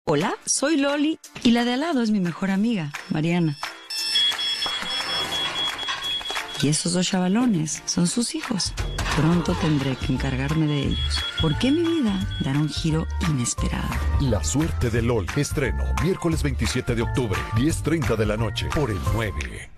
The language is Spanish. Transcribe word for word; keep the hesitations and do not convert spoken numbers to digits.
Hola, soy Loli y la de al lado es mi mejor amiga, Mariana. Y esos dos chavalones son sus hijos. Pronto tendré que encargarme de ellos, porque mi vida dará un giro inesperado. La suerte de Loli. Estreno miércoles veintisiete de octubre, diez treinta de la noche, por el nueve.